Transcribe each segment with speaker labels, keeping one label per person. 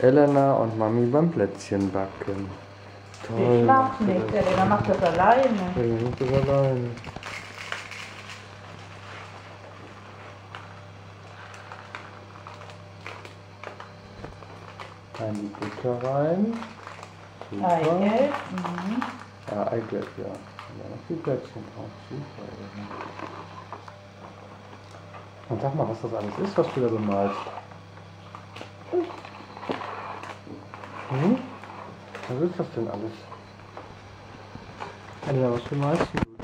Speaker 1: Elena und Mami beim Plätzchen backen. Toll.
Speaker 2: Ich mach nicht, Elena macht das alleine.
Speaker 1: Elena macht das alleine. Ein die Butter rein. Super.
Speaker 2: Eigelb.
Speaker 1: Ja, Eigelb, ja. Und dann noch die Plätzchen drauf. Super. Elena. Und sag mal, was das alles ist, was du da bemalst. Was ist das denn alles? Elena, was bemalst du da?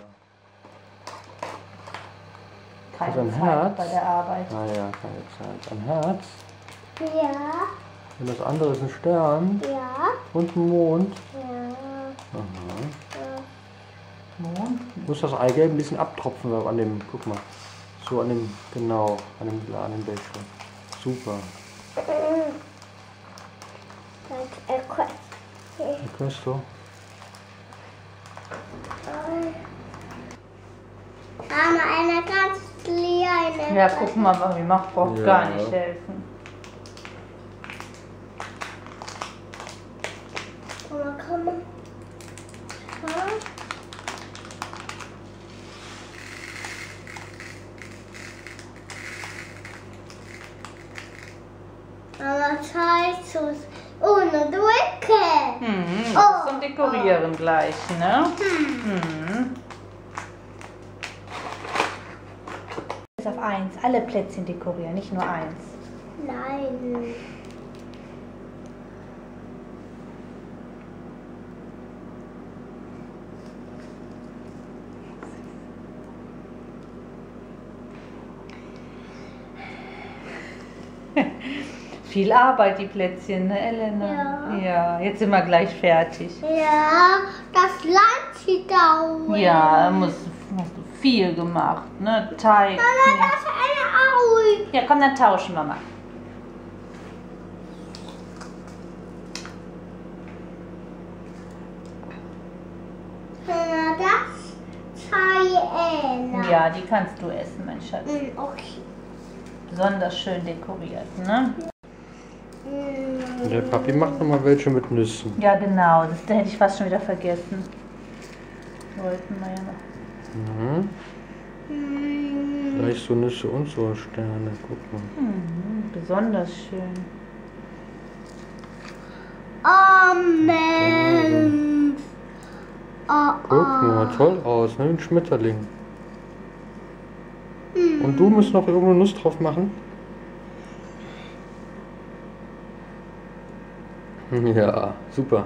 Speaker 2: Keine
Speaker 1: Also ein
Speaker 2: Zeit
Speaker 1: Herz?
Speaker 2: bei der Arbeit.
Speaker 1: Ah ja, keine Zeit. Ein Herz.
Speaker 3: Ja.
Speaker 1: Und das andere ist ein Stern.
Speaker 3: Ja.
Speaker 1: Und ein Mond.
Speaker 3: Ja.
Speaker 1: Aha.
Speaker 2: Mond.
Speaker 1: Du musst das Eigelb ein bisschen abtropfen an dem, guck mal. So an dem, genau, an dem Becher. Super. Questo.
Speaker 3: Mama, eine ganz kleine.
Speaker 2: Ja, guck mal, Mami macht, braucht
Speaker 1: Ja.
Speaker 2: gar nicht helfen.
Speaker 3: Mama, komm mal. Mama, zeigt uns ohne Drücken.
Speaker 2: Das ist zum Dekorieren gleich, ne? Bis auf 1. Alle Plätzchen dekorieren, nicht nur 1.
Speaker 3: Nein.
Speaker 2: Viel Arbeit, die Plätzchen, ne, Elena? Ja, jetzt sind wir gleich fertig.
Speaker 3: Ja, das Land dauert.
Speaker 2: Ja, hast du viel gemacht, ne? Teig.
Speaker 3: Mama, das ist eine Auge.
Speaker 2: Ja, komm, dann tauschen wir mal.
Speaker 3: Mama, das Cheyenne.
Speaker 2: Ja, die kannst du essen, mein Schatz.
Speaker 3: Okay.
Speaker 2: Besonders schön dekoriert, ne?
Speaker 1: Der Papi macht noch mal welche mit Nüssen.
Speaker 2: Ja, genau. Das hätte ich fast schon wieder vergessen. Wollten wir ja noch.
Speaker 1: Gleich so Nüsse und so Sterne. Guck mal.
Speaker 2: Besonders schön.
Speaker 3: Amen.
Speaker 1: Guck mal, toll aus, ne? Ein Schmetterling. Und du musst noch irgendeine Nuss drauf machen? Ja, super.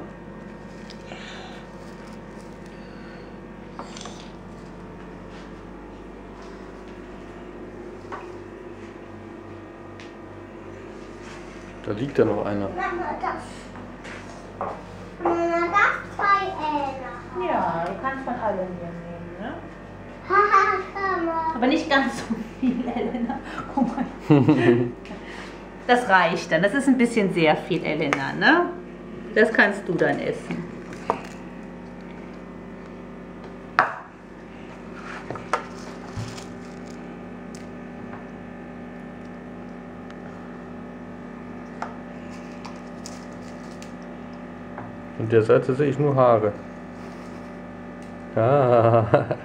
Speaker 1: Da liegt ja noch einer.
Speaker 3: Mama, das. Mama, das Cheyenne.
Speaker 2: Ja, du kannst von allen hier nehmen, ne?
Speaker 3: Haha, komm mal.
Speaker 2: Aber nicht ganz so viel, Elena. Guck mal. Das reicht dann. Das ist ein bisschen sehr viel, Elena, ne? Das kannst du dann essen.
Speaker 1: Von der Seite sehe ich nur Haare. Ah.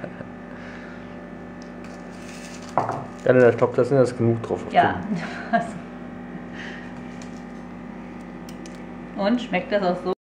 Speaker 1: Ja, ich glaube, da sind jetzt genug drauf.
Speaker 2: Ja. Und schmeckt das auch so?